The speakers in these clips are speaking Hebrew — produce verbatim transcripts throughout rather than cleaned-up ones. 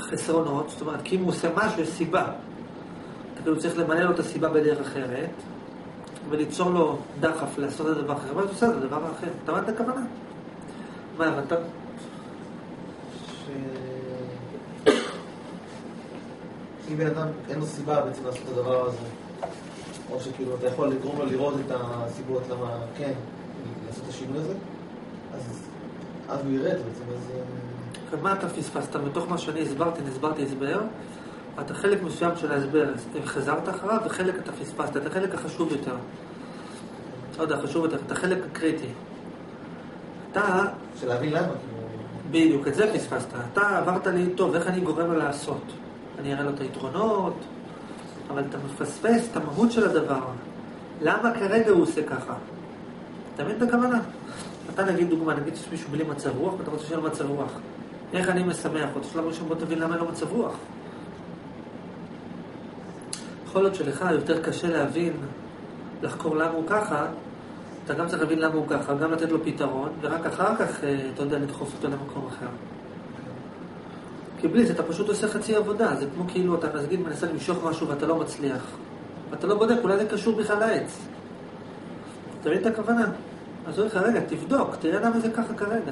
חסרונות, זאת אומרת, כי אם הוא עושה משהו, יש סיבה. אתה כאילו צריך למלא לו את הסיבה בדרך אחרת, וליצור לו דחף לעשות את הדבר אחר, אבל הוא עושה את הדבר האחר. אתה מבין את הכוונה? מה הבנת? אם בן אדם אין לו סיבה בעצם לעשות את הדבר הזה, או שכאילו אתה יכול לגרום לו לראות את הסיבות למה כן, לעשות את השינוי הזה, אז, אז הוא ירד בעצם, אז... מה אתה פספסת? מתוך מה שאני הסברתי, נסברתי הסבר, אתה חלק מסוים של ההסבר, חזרת אחריו, וחלק אתה פספסת, את החלק החשוב יותר. לא יודע, חשוב יותר, את החלק הקריטי. אתה... של להבין למה. בדיוק, את זה פספסת. אתה עברת לי, טוב, איך אני גורם לו לעשות? אני אראה לו את היתרונות, אבל אתה מפספס את המהות של הדבר. למה כרגע הוא עושה ככה? אתה מבין את הכוונה? אתה נגיד דוגמה, נגיד שיש מישהו בלי מצב רוח, ואתה רוצה שיהיה לו מצב רוח. איך אני משמח אותו? שלב ראשון בוא תבין למה אין לו מצב רוח. יכול להיות שלך יותר קשה להבין, לחקור למה הוא ככה, אתה גם צריך להבין למה הוא ככה, גם לתת לו פתרון, ורק אחר כך אתה יודע לדחוף אותו למקום אחר. כי בלי זה אתה פשוט עושה חצי עבודה, זה כמו כאילו אתה נגיד מנסה למשוך משהו ואתה לא מצליח. ואתה לא בודק, אולי זה קשור בכלל לעץ. אתה מבין את הכוונה? אז הוא לך, רגע, תבדוק, תראה למה זה ככה כרגע.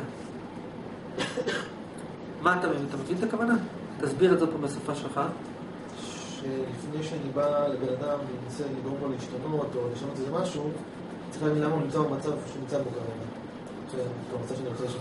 מה אתה מבין? אתה מבין את הכוונה? תסביר את זה פה בשפה שלך. שלפני שאני בא לבן אדם ומנסה לגרום לו להשתנות או לשנות איזה משהו, צריך להבין למה הוא נמצא במצב שהוא נמצא בו כרגע. זה המצב שאני רוצה לשנות.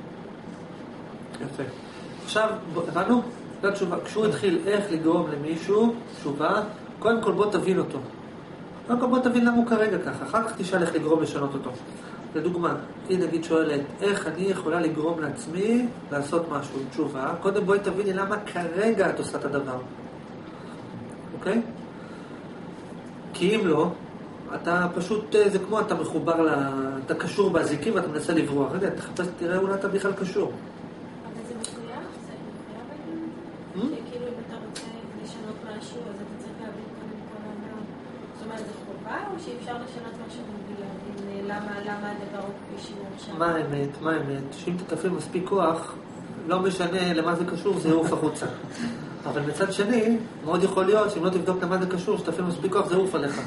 יפה. עכשיו, הבנו? כשהוא התחיל איך לגרום למישהו, תשובה, קודם כל בוא תבין אותו. קודם כל בוא תבין למה הוא כרגע ככה, אחר כך תשאל איך לגרום לשנות אותו. לדוגמה, היא נגיד שואלת, איך אני יכולה לגרום לעצמי לעשות משהו, תשובה, קודם בואי תביני למה כרגע את עושה את הדבר. אוקיי? כי אם לא, אתה פשוט, זה כמו אתה מחובר, לה, אתה קשור באזיקים ואתה מנסה לברוח. רגע, תחפש, תראה אולי אתה בכלל קשור. אבל זה מחוייב, זה מחוייב. שכאילו אם אתה רוצה לשנות משהו, אז אתה צריך להבין קודם כל למה. זאת אומרת, זה חובה או שאי אפשר לשנות משהו ולהבין למה הדבר הוא כפי שהוא עכשיו? מה האמת? מה האמת? שאם תתפעיל מספיק כוח, לא משנה למה זה קשור, זה יעוף החוצה. אבל מצד שני, מאוד יכול להיות שאם לא תבדוק למה זה קשור, שתפעיל מספיק כוח, זה יעוף עליך.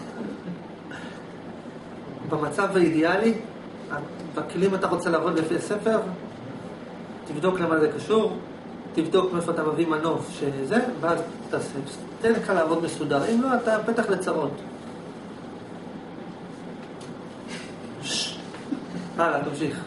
במצב האידיאלי, בכלים אתה רוצה לעבוד לפי הספר, תבדוק למה זה קשור, תבדוק מאיפה אתה מביא מנוף שזה, ואז תעשה. תן לך לעבוד מסודר. אם לא, אתה פתח לצרות. הלאה, תמשיך.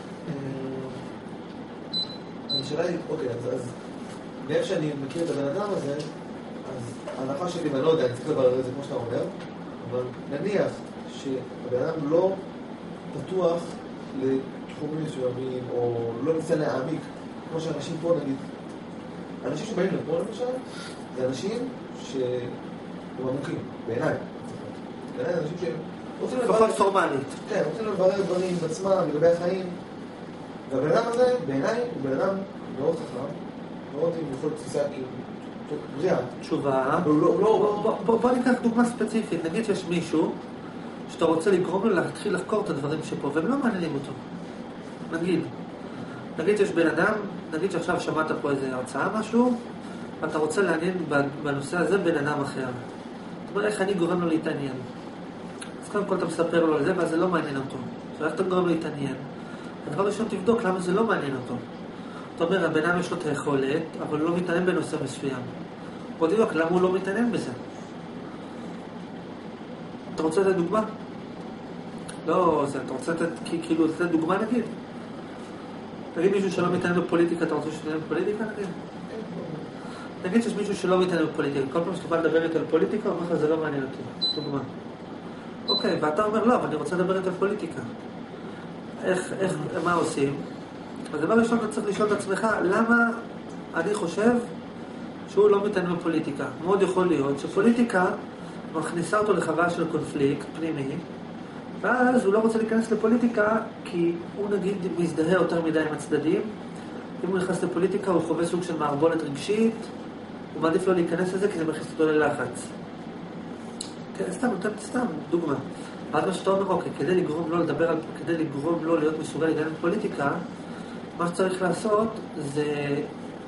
השאלה היא, אוקיי, אז מאיפה שאני מכיר את הבן אדם הזה, אז ההנחה שלי, ואני לא יודע, אני צריך לברר את זה כמו שאתה אומר, אבל נניח שהבן אדם לא פתוח לתחומים מסוימים, או לא ניסה להעמיק, כמו שאנשים פה, נגיד, אנשים שבאים לפה למשל, זה אנשים שהם עמוקים, בעיניי. בעיניי אנשים שהם רוצים לברר... פחות פורמלית. כן, רוצים לברר דברים בעצמם, לגבי החיים. והבן אדם הזה, בעיניי, הוא בן אדם מאוד חכם, מאוד עם יכולת תפיסה, כאילו, בריאה. תשובה. בוא ניקח דוגמה ספציפית. נגיד שיש מישהו שאתה רוצה לגרום לו להתחיל לחקור את הדברים שפה, והם לא מעניינים אותו. נגיד. נגיד שיש בן אדם, נגיד שעכשיו שמעת פה איזה הרצאה משהו, ואתה רוצה לעניין בנושא הזה בן אדם אחר. זאת אומרת, איך אני גורם לו להתעניין? אז קודם כל אתה מספר לו על זה, ואז זה לא מעניין אותו. אז איך אתה גורם לו להתעניין? הדבר ראשון תבדוק למה זה לא מעניין אותו. זאת אומרת, הבן אדם יש לו את היכולת, אבל הוא לא מתעניין בנושא מסוים. בוא תבדוק למה הוא לא מתעניין בזה. אתה רוצה לתת דוגמה? לא, זה, אתה רוצה לתת, כאילו, לתת דוגמה נגיד? תגיד מישהו שלא מתעניין בפוליטיקה, אתה רוצה שתעניין בפוליטיקה נגיד? נגיד שיש מישהו שלא מתעניין בפוליטיקה, כל פעם שאתה בא לדבר איתי על פוליטיקה, הוא אומר לך, זה לא מעניין אותי. דוגמה. אוקיי, ואתה אומר, לא, אבל אני רוצה לדבר איתי על פוליטיקה. איך, איך, מה עושים? אז דבר ראשון, אתה צריך לשאול את עצמך, למה אני חושב שהוא לא מתעניין בפוליטיקה? מאוד יכול להיות שפוליטיקה מכניסה אותו לחוויה של קונפליקט פנימי, ואז הוא לא רוצה להיכנס לפוליטיקה, כי הוא נגיד מזדהה יותר מדי עם הצדדים. אם הוא נכנס לפוליטיקה, הוא חווה סוג של מערבולת רגשית, הוא מעדיף לא להיכנס לזה, כי זה מכניס אותו ללחץ. כן, סתם, נותן סתם, דוגמה. ואז מה שאתה אומר, אוקיי, כדי לגרום לו לדבר על, כדי לגרום לו להיות מסוגל להתעניין בפוליטיקה, מה שצריך לעשות זה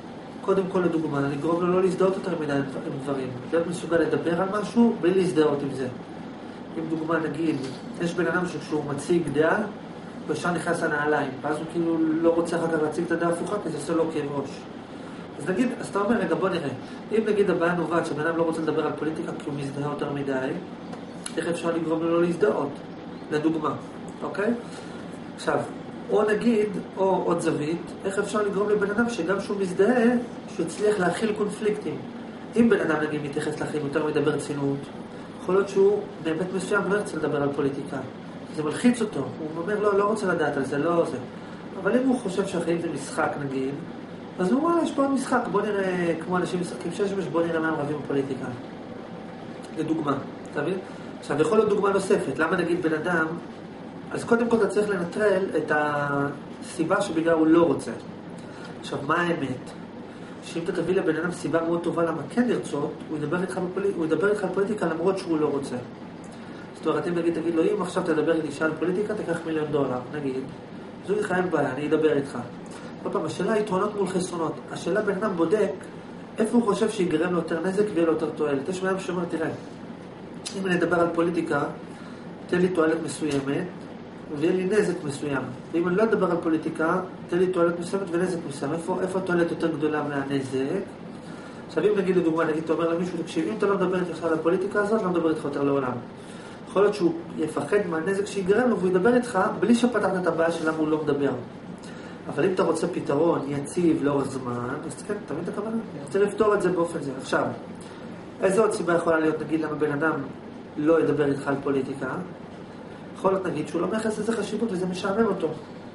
קודם כל לדוגמה, לגרום לו לא להזדהות יותר מדי עם דברים. להיות מסוגל לדבר על משהו בלי להזדהות עם זה. אם דוגמה, נגיד, יש בן אדם שכשהוא מציג דעה, הוא ישר נכנס לנעליים, ואז הוא כאילו לא רוצה אחר כך להציג את הדעה הפוכה, כי זה עושה לו כאב ראש. אז נגיד, אז אתה אומר, רגע, בוא נראה. אם נגיד הבעיה נובעת שבן אדם לא רוצה לדבר על פוליטיקה כי הוא מזדהה יותר מדי, איך אפשר לגרום לו לא להזדהות? לדוגמה, אוקיי? עכשיו, או נגיד, או עוד זווית, איך אפשר לגרום לבן אדם שגם שהוא מזדהה, שהוא יצליח להכיל קונפליקטים. אם בן אדם נגיד מתייחס לחיים יותר מדי ברצינות, יכול להיות שהוא באמת מסוים לא ירצה לדבר על פוליטיקה. זה מלחיץ אותו, הוא אומר, לא, לא רוצה לדעת על זה, לא זה. אבל אם הוא חושב שהחיים זה משחק נגיד, אז הוא אומר, יש פה משחק, בוא נראה, כמו אנשים משחקים שיש, בוא נראה מה הם רבים בפוליטיקה. לדוגמה, אתה מבין? עכשיו, יכול להיות דוגמה נוספת, למה נגיד בן אדם, אז קודם כל אתה צריך לנטרל את הסיבה שבגלל הוא לא רוצה. עכשיו, מה האמת? שאם אתה תביא לבן אדם סיבה מאוד טובה למה כן לרצות, הוא ידבר איתך בפוליטיקה, הוא ידבר איתך על פוליטיקה למרות שהוא לא רוצה. זאת אומרת, אם נגיד, תגיד לו, אם עכשיו תדבר איתי על פוליטיקה, תקח מיליון דולר, נגיד. זו איתך אין בעיה, אני אדבר איתך. עוד פעם, השאלה היא יתרונות מול חסרונות. השאלה בן אדם בודק איפה הוא חושב שיגרם לו יותר נזק ויהיה לו יותר תועלת. יש בן אדם שאומר, תראה, אם אני אדבר על פוליטיקה, תן לי תועלת מסוימת, ויהיה לי נזק מסוים. ואם אני לא אדבר על פוליטיקה, תן לי תועלת מסוימת ונזק מסוים. איפה, איפה התועלת יותר גדולה מהנזק? עכשיו, אם נגיד לדוגמה, נגיד, אתה אומר למישהו, תקשיב, אם אתה לא מדבר איתך על הפוליטיקה הזאת, לא מדבר איתך יותר לעולם. יכול להיות שהוא יפחד מהנזק שיגרם לו, והוא ידבר איתך בלי שפתחת את הבעיה של למה הוא לא מדבר. אבל אם אתה רוצה פתרון יציב לאורך זמן, אז כן, תמיד את הכוונה. צריך לפתור את זה באופן זה. עכשיו, איזו עוד סיבה יכולה להיות, נגיד, למה בן אדם לא ידבר איתך על פוליטיקה? יכול להיות, נגיד, שהוא לא מייחס לזה חשיבות וזה משעמם אותו.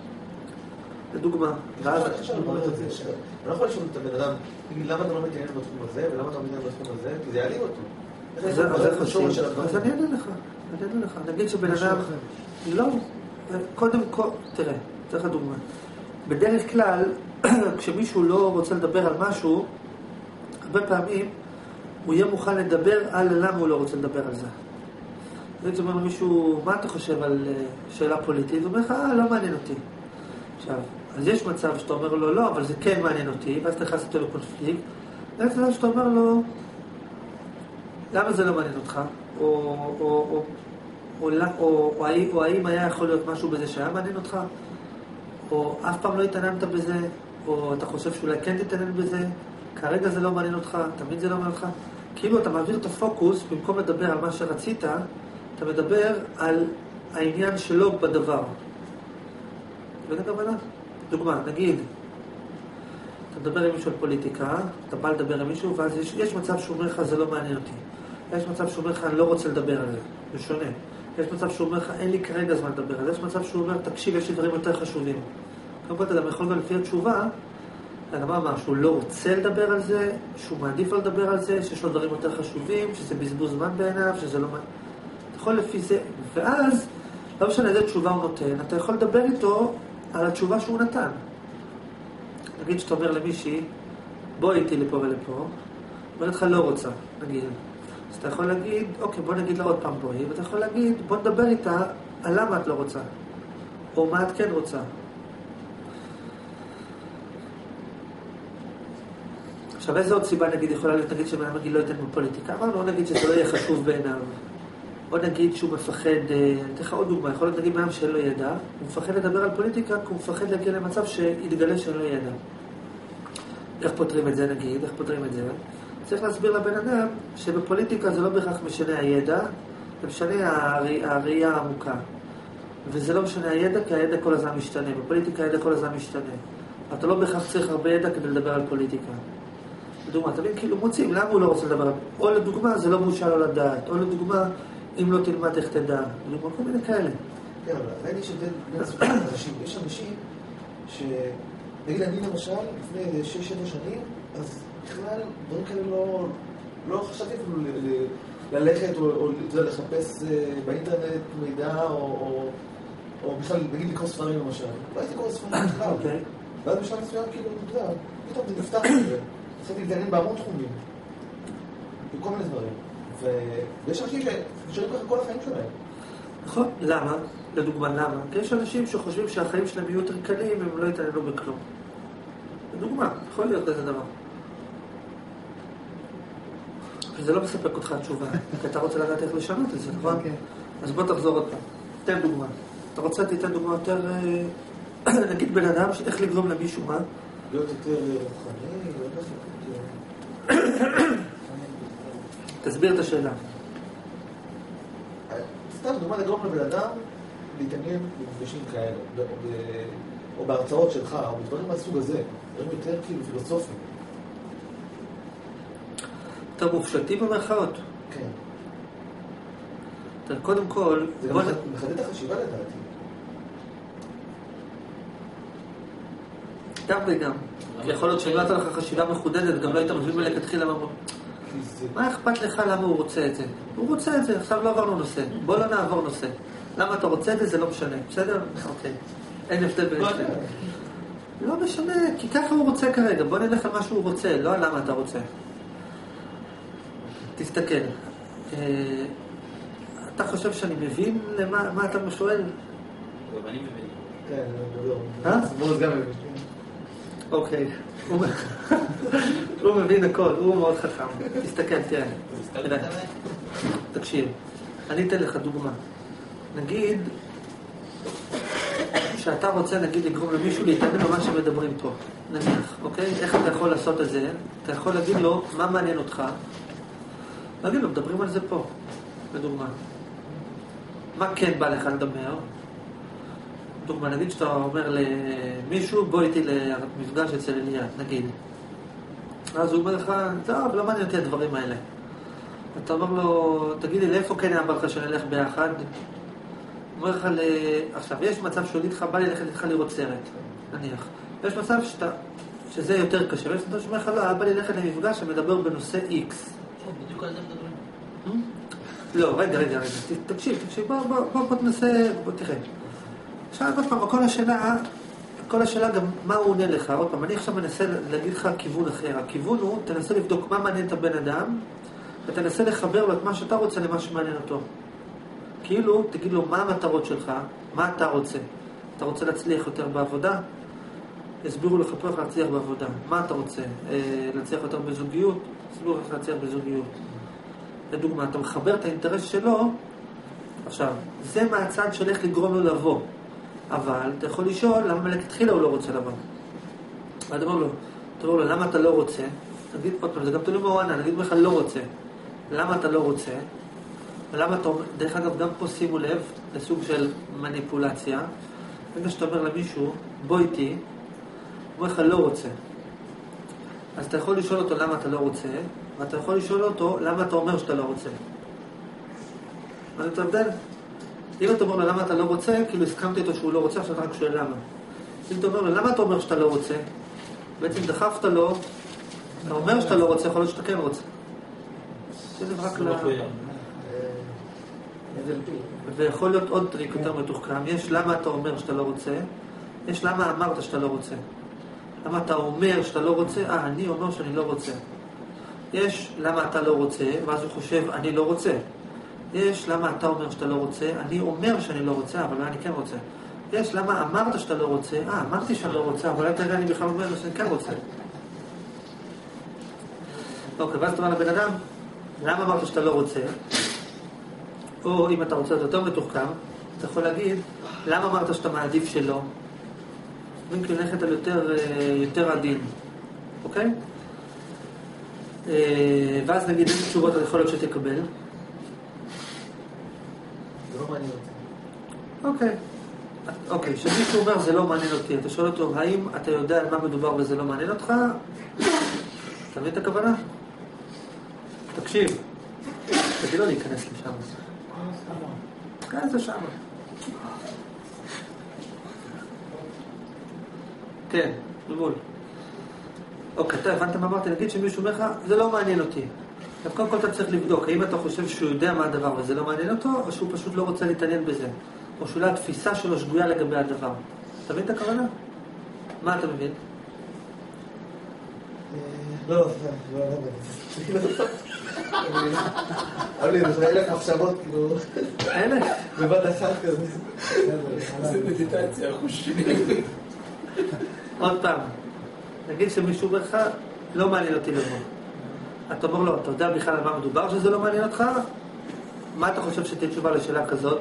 לדוגמה. ואז... אני לא יכול לשאול את הבן אדם, תגיד, למה אתה לא מתעניין בתחום הזה, ולמה אתה לא מתעניין בתחום הזה? כי זה יעלים אותו. אז אני אענה לך, אני אענה לך. נגיד שבן אדם... לא, קודם כל, תראה, צריך לדוגמה. בדרך כלל, כשמישהו לא רוצה לדבר על משהו, הרבה פעמים הוא יהיה מוכן לדבר על למה הוא לא רוצה לדבר על זה. זאת אומרת מישהו, מה אתה חושב על שאלה פוליטית? הוא אומר לך, אה, לא מעניין אותי. עכשיו, אז יש מצב שאתה אומר לו, לא, אבל זה כן מעניין אותי, ואז אתה נכנס אותו לקונפליקט. ויש מצב שאתה אומר לו, למה זה לא מעניין אותך? או, או, או, או, או, או, או האם היה יכול להיות משהו בזה שהיה מעניין אותך? או אף פעם לא התעניינת בזה? או אתה חושב שאולי כן תתעניין בזה? כרגע זה לא מעניין אותך, תמיד זה לא מעניין אותך. כאילו אתה מעביר את הפוקוס, במקום לדבר על מה שרצית, אתה מדבר על העניין שלו בדבר. ואין הכוונה? דוגמה, נגיד, אתה מדבר עם מישהו על פוליטיקה, אתה בא לדבר עם מישהו, ואז יש, יש מצב שהוא אומר לך, זה לא מעניין אותי. יש מצב שהוא אומר לך, אני לא רוצה לדבר על זה. זה שונה. יש מצב שהוא אומר לך, אין לי כרגע זמן לדבר על זה. יש מצב שהוא אומר, תקשיב, יש לי דברים יותר חשובים. קודם כל, אתה גם יכול גם לפי התשובה, למה מה, שהוא לא רוצה לדבר על זה, שהוא מעדיף לדבר על זה, שיש לו דברים יותר חשובים, שזה בזבוז זמן בעיניו, שזה לא... אתה יכול לפי זה, ואז, לא משנה איזה תשובה הוא נותן, אתה יכול לדבר איתו על התשובה שהוא נתן. נגיד שאתה אומר למישהי, בוא איתי לפה ולפה, אומרת לך לא רוצה, נגיד. אז אתה יכול להגיד, אוקיי, בוא נגיד לה עוד פעם בואי, ואתה יכול להגיד, בוא נדבר איתה על למה את לא רוצה, או מה את כן רוצה. עכשיו, איזו עוד סיבה, נגיד, יכולה להיות, נגיד שבן אדם נגיד לא ייתן בפוליטיקה, אמרנו, או נגיד שזה לא יהיה חשוב בעיניו, או נגיד שהוא מפחד, אני אתן לך עוד דוגמה, יכול להיות נגיד בן אדם שאין לו ידע, הוא מפחד לדבר על פוליטיקה, כי הוא מפחד להגיע למצב שיתגלה שאין לו ידע. איך פותרים את זה, נגיד, איך פותרים את זה? צריך להסביר לבן אדם שבפוליטיקה זה לא בהכרח משנה הידע, זה משנה הראייה העמוקה. וזה לא משנה הידע, כי הידע כל הזמן משתנה. בפוליטיקה הידע כל הזמן משתנה. אתה לא בהכרח צריך הרבה ידע כדי לדבר על פוליטיקה. לדוגמה, אתה מבין, כאילו מוצאים, למה הוא לא רוצה לדבר על... או לדוגמה, זה לא בושה לו לדעת. או לדוגמה, אם לא תלמד איך תדע. לדוגמה, כל מיני כאלה. כן, אבל עדיין יש הבדל בין סוגים אנשים. יש אנשים ש... נגיד, אני למשל, לפני שש שבע שנים, אז בכלל, דברים כאלה לא... לא חשבתי אפילו ללכת או לחפש באינטרנט מידע או... או בכלל, נגיד, לקרוא ספרים למשל. לא הייתי קורא ספרים בכלל. ואז בשלב מסוים, כאילו, אתה יודע, פתאום זה נפתח לזה. עשיתי להתעניין בהמון תחומים. בכל מיני דברים. ויש אנשים שנשארים ככה כל החיים שלהם. נכון, למה? לדוגמה, למה? כי יש אנשים שחושבים שהחיים שלהם יהיו יותר קלים, הם לא יתעניינו בכלום. לדוגמה, יכול להיות איזה דבר. זה לא מספק אותך התשובה, כי אתה רוצה לדעת איך לשנות את זה, נכון? אז בוא תחזור עוד פעם. תן דוגמה. אתה רוצה, תיתן דוגמה יותר, נגיד בן אדם, איך לגרום למישהו, מה? להיות יותר רוחני, לא יותר... תסביר את השאלה. סתם דוגמה לגרום לבן אדם להתעניין במפגשים כאלה, או בהרצאות שלך, או בדברים מהסוג הזה, דברים יותר כאילו פילוסופיים. יותר מופשטי במרכאות. כן. קודם כל... זה גם מחדד את החשיבה לדעתי. גם וגם. כי יכול להיות שאם אתה לך חשיבה מחודדת, גם לא היית מבין מלכתחילה למה... מה אכפת לך למה הוא רוצה את זה? הוא רוצה את זה, עכשיו לא עברנו נושא. בוא לא נעבור נושא. למה אתה רוצה את זה, זה לא משנה. בסדר? אוקיי. אין הבדל בין זה. לא משנה, כי ככה הוא רוצה כרגע. בוא נלך על מה שהוא רוצה, לא על למה אתה רוצה. תסתכל. אתה חושב שאני מבין למה אתה שואל? גם אני מבין. כן, אני מבין. אה? בואו גם מבין. אוקיי. הוא מבין הכל, הוא מאוד חכם. תסתכל, תראה. תקשיב, אני אתן לך דוגמה. נגיד שאתה רוצה, נגיד, לגרום למישהו להתעניין במה שמדברים פה. נניח, אוקיי? איך אתה יכול לעשות את זה? אתה יכול להגיד לו, מה מעניין אותך? להגיד לו, מדברים על זה פה, בדוגמה. מה כן בא לך לדבר? דוגמה, נגיד שאתה אומר למישהו, בוא איתי למפגש אצל אליעד, נגיד. אז הוא אומר לך, טוב, לא מעניין אותי הדברים האלה. אתה אומר לו, תגיד לי, לאיפה כן היה בא לך שנלך ביחד? הוא אומר לך, עכשיו, יש מצב שהוא יגיד לך, בא לי ללכת איתך לראות סרט, נניח. ויש מצב שאתה, שזה יותר קשה, ויש מצב שאומר לך, לא, בא לי ללכת למפגש שמדבר בנושא X. בדיוק על זה מדברים. לא, רגע, רגע, רגע, תקשיב, תקשיב, בוא, בוא, בוא, בוא תנסה, בוא תראה. עכשיו, עוד פעם, כל השאלה, כל השאלה גם מה הוא עונה לך. עוד פעם, אני עכשיו מנסה להגיד לך כיוון אחר. הכיוון הוא, תנסה לבדוק מה מעניין את הבן אדם, ותנסה לחבר לו את מה שאתה רוצה למה שמעניין אותו. כאילו, תגיד לו מה המטרות שלך, מה אתה רוצה. אתה רוצה להצליח יותר בעבודה? הסבירו לך פה איך להצליח בעבודה. מה אתה רוצה? אה, להצליח יותר בזוגיות? הסבירו לך להצליח בזוגיות. לדוגמה, אתה מחבר את האינטרס שלו, עכשיו, זה מהצד של איך לגרום לו לבוא. אבל אתה יכול לשאול למה מלכתחילה הוא לא רוצה לבוא. ואתה אומר לו, אתה אומר לו, למה אתה לא רוצה? תגיד עוד פעם, זה גם תלוי מהוענה, נגיד לך לא רוצה. למה אתה לא רוצה? ולמה אתה אומר, דרך אגב, גם פה שימו לב לסוג של מניפולציה. ברגע שאתה אומר למישהו, בוא איתי, הוא אומר לך לא רוצה. אז אתה יכול לשאול אותו למה אתה לא רוצה, ואתה יכול לשאול אותו למה אתה אומר שאתה לא רוצה. מה זה הבדל? אם אתה אומר לו למה אתה לא רוצה, כאילו הסכמתי איתו שהוא לא רוצה, עכשיו אתה רק שואל למה. אם אתה אומר לו למה אתה אומר שאתה לא רוצה, בעצם דחפת לו, אתה אומר שאתה לא רוצה, יכול להיות שאתה כן רוצה. זה רק ל... ויכול להיות עוד טריק יותר מתוחכם. יש למה אתה אומר שאתה לא רוצה, יש למה אמרת שאתה לא רוצה. למה אתה אומר שאתה לא רוצה, אה, אני אומר שאני לא רוצה. יש למה אתה לא רוצה, ואז הוא חושב, אני לא רוצה. יש למה אתה אומר שאתה לא רוצה, אני אומר שאני לא רוצה, אבל אני כן רוצה. יש למה אמרת שאתה לא רוצה, אה, אמרתי שאני לא רוצה, אבל אתה יודע, אני בכלל אומר שאני כן רוצה. אוקיי, ואז אתה אומר לבן אדם, למה אמרת שאתה לא רוצה? או אם אתה רוצה את יותר מתוחכם, אתה יכול להגיד, למה אמרת שאתה מעדיף שלא? אם כי ללכת על יותר, יותר עדין, אוקיי? ואז נגיד, איזה תשובות אתה יכול להיות שתקבל? זה לא מעניין אותי. אוקיי. אוקיי, כשמישהו אומר זה לא מעניין אותי, אתה שואל אותו, האם אתה יודע על מה מדובר וזה לא מעניין אותך? אתה מבין את הכוונה? תקשיב. תגיד לו להיכנס לשם. כן, זה שם. כן, בגבול. אוקיי, אתה הבנת מה אמרתי? נגיד שמישהו אומר לך, זה לא מעניין אותי. אז קודם כל אתה צריך לבדוק, האם אתה חושב שהוא יודע מה הדבר וזה לא מעניין אותו, או שהוא פשוט לא רוצה להתעניין בזה. או שאולי התפיסה שלו שגויה לגבי הדבר. אתה מבין את הכוונה? מה אתה מבין? לא, לא, לא, לא. אבל לי, זה אלף מחשבות, כאילו... אלף? בבת אחת כזה. זה מדיטציה, חושבים. עוד פעם, נגיד שמישהו אומר לך, לא מעניין אותי לבוא. אתה אומר לו, אתה יודע בכלל על מה מדובר שזה לא מעניין אותך? מה אתה חושב שתהיה תשובה לשאלה כזאת?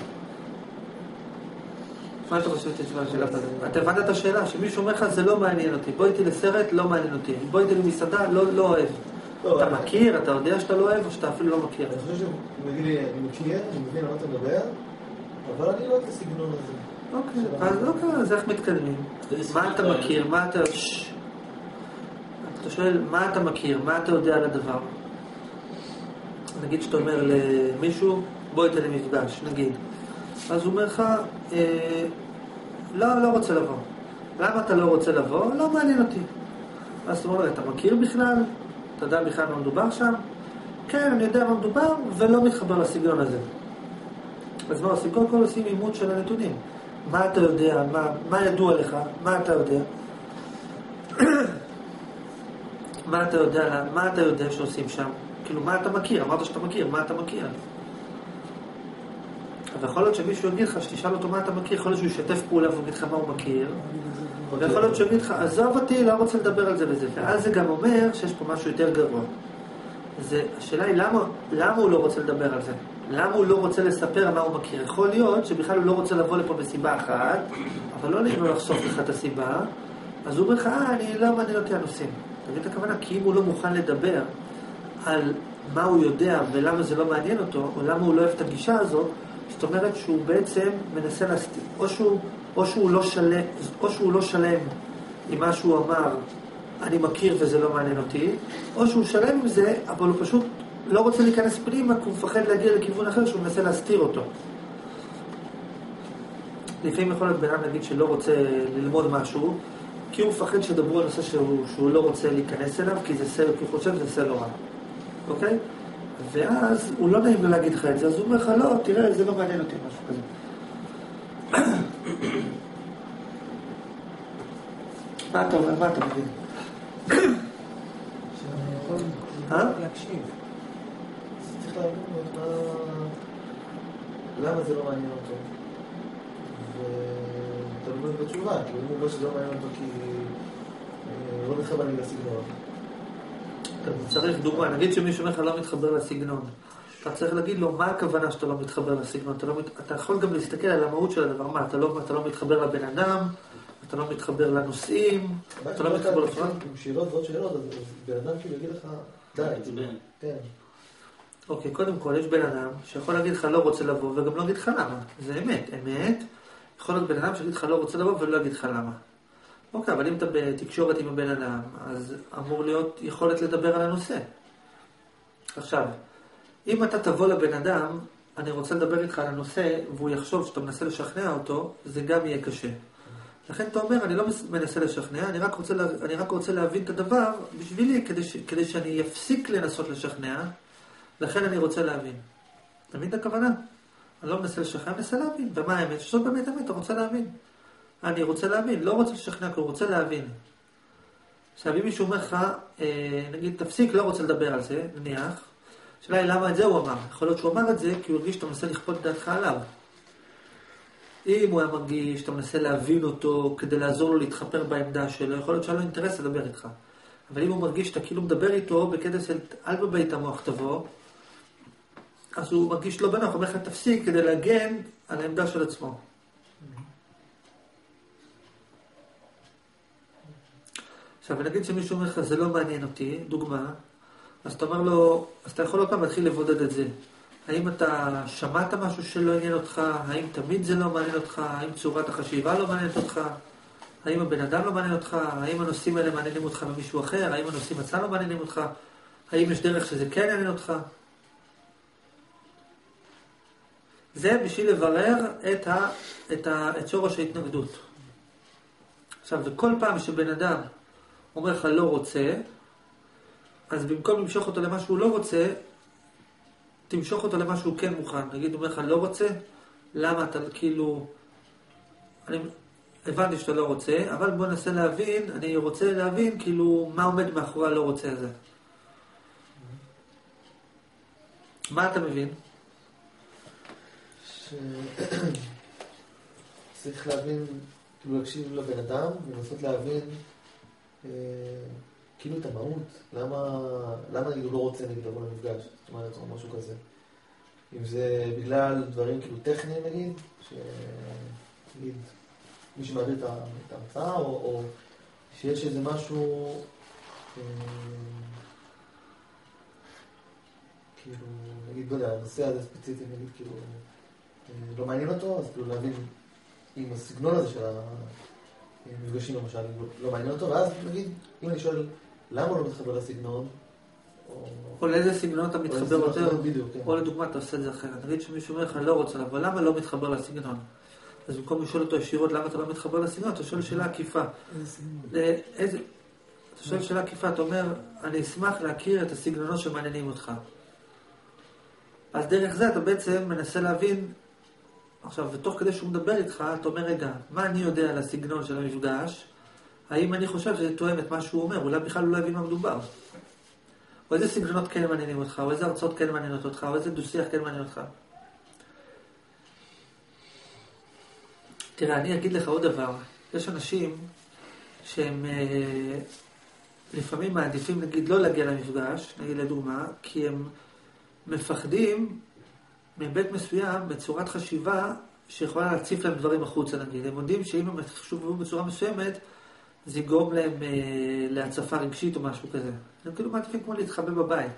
מה אתה חושב שתהיה תשובה לשאלה כזאת? אתה הבנת את השאלה, שמישהו אומר לך, זה לא מעניין אותי. בוא איתי לסרט, לא מעניין אותי. בוא איתי למסעדה, לא, לא אוהב. אתה מכיר, אתה יודע שאתה לא אוהב, או שאתה אפילו לא מכיר. אני חושב שהוא מגיד לי, אני מכיר, אני מבין על מה אתה מדבר, אבל אני לא אוהב את הסגנון הזה. אוקיי, אז אוקיי, אז איך מתקדמים? מה אתה מכיר, מה אתה... אתה שואל, מה אתה מכיר, מה אתה יודע על הדבר? נגיד שאתה אומר למישהו, בוא איתה למפגש, נגיד. אז הוא אומר לך, אה, לא, לא רוצה לבוא. למה אתה לא רוצה לבוא? לא מעניין אותי. אז אתה אומר, אתה מכיר בכלל? אתה יודע בכלל מה מדובר שם? כן, אני יודע מה מדובר, ולא מתחבר לסגנון הזה. אז מה עושים? קודם כל עושים אימות של הנתונים. מה אתה יודע? מה, מה ידוע לך? מה אתה יודע? מה אתה יודע? מה אתה יודע שעושים שם? כאילו, מה אתה מכיר? אמרת שאתה מכיר, מה אתה מכיר? אבל יכול להיות שמישהו יגיד לך, שתשאל אותו מה אתה מכיר, יכול להיות שהוא ישתף פעולה ויגיד לך מה הוא מכיר, ויכול להיות שהוא יגיד לך, עזוב אותי, לא רוצה לדבר על זה וזה. ואז זה גם אומר שיש פה משהו יותר גרוע. זה, השאלה היא למה, למה הוא לא רוצה לדבר על זה? למה הוא לא רוצה לספר מה הוא מכיר? יכול להיות שבכלל הוא לא רוצה לבוא לפה בסיבה אחת, אבל לא נעים לו לחשוף לך את הסיבה, אז הוא אומר לך, אה, אני לא מעניין אותי הנושאים. תגיד את הכוונה, כי אם הוא לא מוכן לדבר על מה הוא יודע ולמה זה לא מעניין אותו, או למה הוא לא אוהב את הגישה הזאת, זאת אומרת שהוא בעצם מנסה להסתיר, או שהוא, או שהוא לא שלם, או שהוא לא שלם עם מה שהוא אמר, אני מכיר וזה לא מעניין אותי, או שהוא שלם עם זה, אבל הוא פשוט לא רוצה להיכנס פנימה, כי הוא מפחד להגיע לכיוון אחר שהוא מנסה להסתיר אותו. לפעמים יכול להיות בן אדם להגיד שלא רוצה ללמוד משהו, כי הוא מפחד שדברו על נושא שהוא, שהוא לא רוצה להיכנס אליו, כי זה סל, כי הוא חושב שזה סל לא רע. אוקיי? ואז הוא לא נעים לו להגיד לך את זה, אז הוא אומר לך, לא, תראה, זה לא מעניין אותי, משהו כזה. מה אתה אומר? מה אתה מבין? שאני יכול להקשיב. צריך להבין למה זה לא מעניין אותו. ואתה לא מבין בתשובה, כי הוא אומר שזה לא מעניין אותו כי לא מתחבר לי לסגנון. אתה צריך דוגמה, נגיד שמישהו אומר לך לא מתחבר לסגנון. אתה צריך להגיד לו מה הכוונה שאתה לא מתחבר לסגנון. אתה, לא מת... אתה יכול גם להסתכל על המהות של הדבר. מה, אתה לא, אתה לא מתחבר לבן אדם, אתה לא מתחבר לנושאים, אתה לא מתחבר לפרט. עם שאלות ועוד שאלות, אז בן אדם כאילו יגיד לך, די. כן. אוקיי, קודם כל יש בן אדם שיכול להגיד לך לא רוצה לבוא וגם לא להגיד לך למה. זה אמת, אמת. יכול להיות בן אדם שיגיד לך לא רוצה לבוא ולא להגיד לך למה. אוקיי, אבל אם אתה בתקשורת עם הבן אדם, אז אמור להיות יכולת לדבר על הנושא. עכשיו, אם אתה תבוא לבן אדם, אני רוצה לדבר איתך על הנושא, והוא יחשוב שאתה מנסה לשכנע אותו, זה גם יהיה קשה. לכן אתה אומר, אני לא מנסה לשכנע, אני רק רוצה, אני רק רוצה להבין את הדבר בשבילי, כדי, ש, כדי שאני אפסיק לנסות לשכנע, לכן אני רוצה להבין. אתה מבין את הכוונה? אני לא מנסה לשכנע, אני מנסה להבין. ומה האמת? שזאת באמת האמת, אתה רוצה להבין. אני רוצה להבין, לא רוצה לשכנע, כי הוא רוצה להבין. עכשיו, אם מישהו אומר לך, אה, נגיד, תפסיק, לא רוצה לדבר על זה, נניח, שאלה היא למה את זה הוא אמר. יכול להיות שהוא אמר את זה, כי הוא הרגיש שאתה מנסה לכפות את דעתך עליו. אם הוא היה מרגיש שאתה מנסה להבין אותו, כדי לעזור לו להתחפר בעמדה שלו, יכול להיות שהיה לו אינטרס לדבר איתך. אבל אם הוא מרגיש שאתה כאילו מדבר איתו, בקטע של אל בבית המוח תבוא, אז הוא מרגיש לא בנוח, הוא אומר לך תפסיק, כדי להגן על העמדה של עצמו. עכשיו, נגיד שמישהו אומר לך, זה לא מעניין אותי, דוגמה, אז אתה אומר לו, אז אתה יכול עוד פעם להתחיל לבודד את זה. האם אתה שמעת משהו שלא עניין אותך? האם תמיד זה לא מעניין אותך? האם צורת החשיבה לא מעניינת אותך? האם הבן אדם לא מעניין אותך? האם הנושאים האלה מעניינים אותך ממישהו אחר? האם הנושאים עצמם לא מעניינים אותך? האם יש דרך שזה כן מעניין אותך? זה בשביל לברר את, ה, את, ה, את שורש ההתנגדות. עכשיו, וכל פעם שבן אדם אומר לך לא רוצה, אז במקום למשוך אותו למה שהוא לא רוצה, תמשוך אותו למה שהוא כן מוכן. נגיד, הוא אומר לך לא רוצה, למה אתה כאילו, אני הבנתי שאתה לא רוצה, אבל בוא ננסה להבין, אני רוצה להבין כאילו מה עומד מאחורי הלא רוצה הזה. מה אתה מבין? שצריך להבין, כאילו להקשיב לבן אדם, ולנסות להבין, כאילו את המהות, למה, למה נגיד הוא לא רוצה נגיד לבוא למפגש, זאת אומרת, או משהו כזה. אם זה בגלל דברים כאילו טכניים נגיד, שנגיד מי שמעביר את ההמצאה, או, או שיש איזה משהו, אה, כאילו, נגיד, לא יודע, הנושא הזה ספציפי, נגיד, כאילו, אה, לא מעניין אותו, אז כאילו להבין אם הסגנון הזה של המפגשים למשל, לא מעניין אותו, ואז נגיד, אם אני שואל, למה הוא לא מתחבר לסגנון, או... או לאיזה סגנון אתה מתחבר יותר, בדיוק, כן. או לדוגמה אתה עושה את זה אחרת. נגיד שמישהו אומר לך, לא רוצה לבוא, למה לא מתחבר לסגנון? אז במקום לשאול אותו ישירות, למה אתה לא מתחבר לסגנון, אתה שואל שאלה עקיפה. איזה סגנון? איזה... אתה שואל שאלה עקיפה, אתה אומר, אני אשמח להכיר את הסגנונות שמעניינים אותך. אז דרך זה אתה בעצם מנסה להבין, עכשיו, ותוך כדי שהוא מדבר איתך, אתה אומר, רגע, מה אני יודע על הסגנון של המפגש? האם אני חושב שזה תואם את מה שהוא אומר? אולי בכלל לא להבין מה מדובר. או איזה סגנונות כן מעניינים אותך, או איזה הרצאות כן מעניינות אותך, או איזה דו-שיח כן מעניין אותך. תראה, אני אגיד לך עוד דבר. יש אנשים שהם אה, לפעמים מעדיפים, נגיד, לא להגיע למפגש, נגיד לדוגמה, כי הם מפחדים מבית מסוים בצורת חשיבה שיכולה להציף להם דברים החוצה, נגיד. הם יודעים שאם הם חשבו בצורה מסוימת, זה יגרום להם אה, להצפה רגשית או משהו כזה. הם כאילו מעדיפים כמו להתחבא בבית.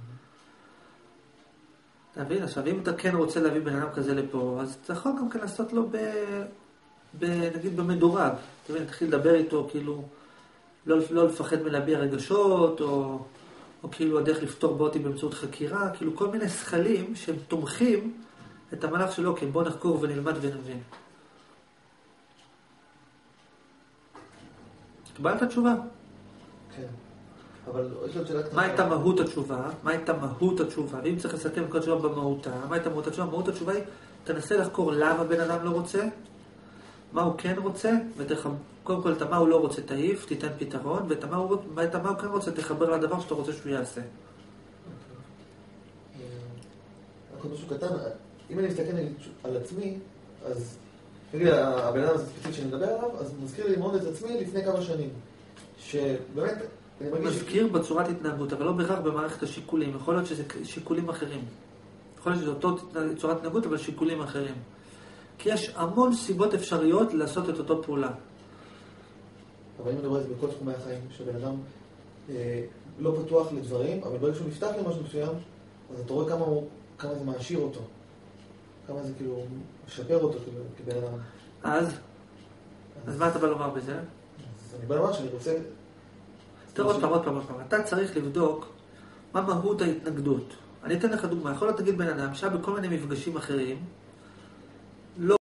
אתה מבין? עכשיו, אם אתה כן רוצה להביא בן אדם כזה לפה, אז אתה יכול גם כן לעשות לו ב... ב... נגיד במדורג. אתה מבין? תתחיל לדבר איתו, כאילו, לא, לא לפחד מלהביע רגשות, או, או כאילו הדרך לפתור באותי באמצעות חקירה, כאילו כל מיני שכלים שהם תומכים את המהלך שלו, כי בוא נחקור ונלמד ונבין. קיבלת התשובה? כן. אבל יש לו שאלה קטנה. מה הייתה מהות התשובה? מה הייתה מהות התשובה? ואם צריך לסכם כל התשובה במהותה, מה הייתה מהות התשובה? מהות התשובה היא, תנסה לחקור למה בן אדם לא רוצה, מה הוא כן רוצה, ותח... קודם כל, את מה הוא לא רוצה תעיף, תיתן פתרון, ואת מה הוא, ואת מה הוא כן רוצה, תחבר לדבר שאתה רוצה שהוא יעשה. רק עוד משהו קטן, אם אני מסתכל על עצמי, אז נגיד, הבן אדם הזה ספציפי שאני מדבר עליו, אז מזכיר לי מאוד את עצמי לפני כמה שנים. שבאמת, אני מרגיש... מזכיר בצורת התנהגות, אבל לא בהכרח במערכת השיקולים. יכול להיות שזה שיקולים אחרים. יכול להיות שזה אותו צורת התנהגות, אבל שיקולים אחרים. כי יש המון סיבות אפשריות לעשות את אותו פעולה. אבל אני מדבר על זה בכל תחומי החיים, שבן אדם אה, לא פתוח לדברים, אבל ברגע שהוא נפתח למשהו מסוים, אז אתה רואה כמה, הוא, כמה זה מעשיר אותו. כמה זה כאילו משפר אותו כאילו, כבן אדם. אז? אז מה אתה בא לומר בזה? אז אני בא לומר שאני רוצה... תראה עוד פעם, עוד פעם, עוד פעם. אתה צריך לבדוק מה מהות ההתנגדות. אני אתן לך דוגמה. יכול להיות תגיד בן אדם שהיה בכל מיני מפגשים אחרים, לא